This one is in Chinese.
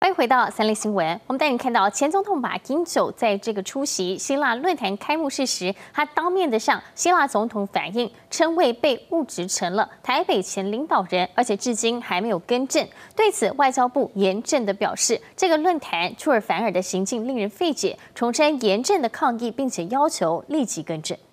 欢迎回到三立新闻。我们带你看到前总统马英九在这个出席希腊论坛开幕式时，他当面的向希腊总统反映，称谓被误植成了台北前领导人，而且至今还没有更正。对此，外交部严正的表示，这个论坛出尔反尔的行径令人费解，重申严正的抗议，并且要求立即更正。